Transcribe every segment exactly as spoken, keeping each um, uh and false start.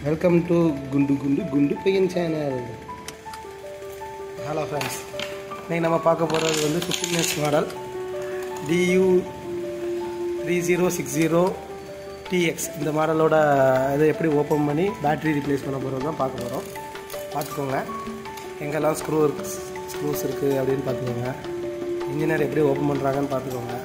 Welcome to குண்டு குண்டு குண்டு பையன் சேனல். ஹலோ ஃப்ரெண்ட்ஸ், இன்றைக்கி நம்ம பார்க்க போகிறது வந்து fifteen years model dew three zero six zero TX. இந்த மாடலோட இதை எப்படி ஓப்பன் பண்ணி பேட்ரி ரீப்ளேஸ் பண்ண போகிறது தான் பார்க்க போகிறோம். பார்த்துக்கோங்க, எங்கெல்லாம் ஸ்க்ரூ இருக்கு ஸ்க்ரூஸ் இருக்குது அப்படின்னு பார்த்துக்கோங்க. இன்ஜினியர் எப்படி ஓப்பன் பண்ணுறாங்கன்னு பார்த்துக்கோங்க.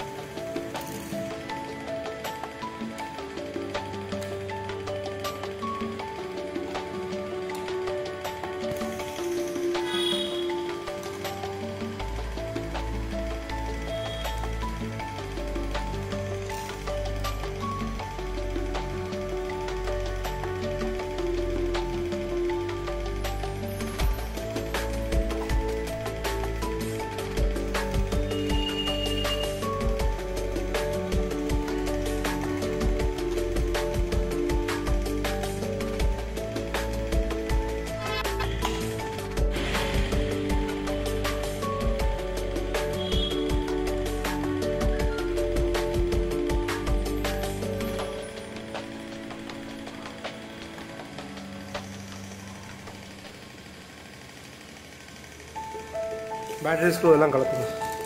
பேட்டரி ஸ்க்ரூ எல்லாம் கலக்குங்க.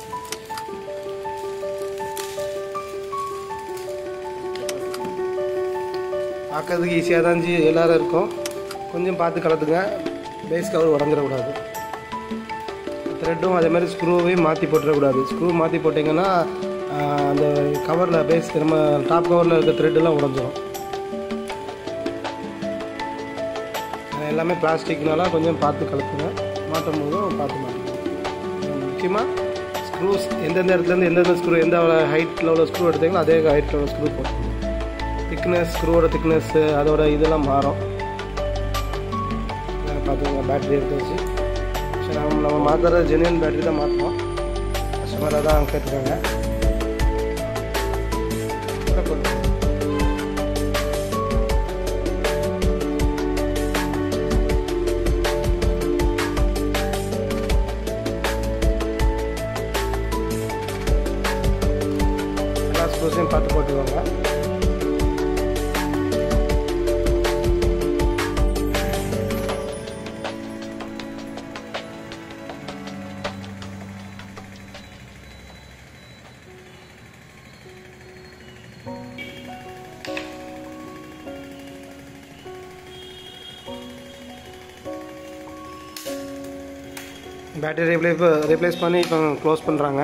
பார்க்கறதுக்கு ஈஸியாக தான் ஜி எல்லோரும் இருக்கும். கொஞ்சம் பார்த்து கலத்துங்க, பேஸ் கவர் உடஞ்சிடக்கூடாது. த்ரெட்டும் அதே மாதிரி ஸ்க்ரூவையும் மாற்றி போட்டுறக்கூடாது. ஸ்க்ரூ மாற்றி போட்டிங்கன்னா அந்த கவரில் பேஸ் நம்ம டாப் கவரில் இருக்க த்ரெட்டெல்லாம் உடஞ்சிடும். எல்லாமே பிளாஸ்டிக்னால கொஞ்சம் பார்த்து கலத்துங்க. மாட்டும் போதும் பார்த்து மாட்டுங்க. முக்கியமாக ஸ்க்ரூஸ் எந்தெந்த இடத்துலேருந்து எந்தெந்த ஸ்க்ரூ எந்த ஹைட்டில் உள்ள ஸ்க்ரூ எடுத்தீங்களோ அதே ஹைட்டில் உள்ள ஸ்க்ரூ போட்டுங்க. திக்னஸ், ஸ்க்ரூவோட திக்னஸ்ஸு அதோட இதெல்லாம் மாறும். பார்த்துக்கோங்க. பேட்ரி எடுத்து வச்சு சரி, நம்ம நம்ம மாற்றுற ஜென்யூன் பேட்ரி தான் மாற்றுவோம். கஸ்டமராக தான் கேட்டுருக்காங்க. ஸ்க்ரூஸையும் பார்த்து போட்டுக்கோங்க. பேட்டரி ரீப்ளேஸ் ரீப்ளேஸ் பண்ணி இப்போ க்ளோஸ் பண்ணுறாங்க.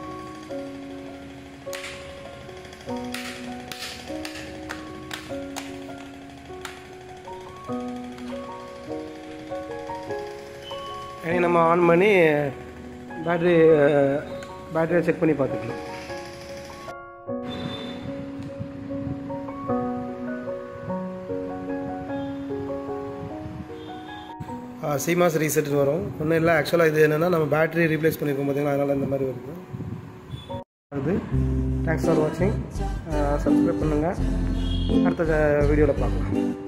இனி நம்ம ஆன் பண்ணி பேட்ரி பேட்டரியை செக் பண்ணி பார்த்துக்கலாம். சிமாஸ் ரீசெட்னு வரும். ஒன்றும் இல்லை, ஆக்சுவலாக இது என்னென்னா நம்ம பேட்டரி ரீப்ளேஸ் பண்ணியிருக்கோம் பார்த்தீங்களா, அதனால் இந்த மாதிரி வருது. அது தேங்க்ஸ் ஃபார் வாட்சிங். சப்ஸ்கிரைப் பண்ணுங்கள். அடுத்த வீடியோவில் பார்க்கலாம்.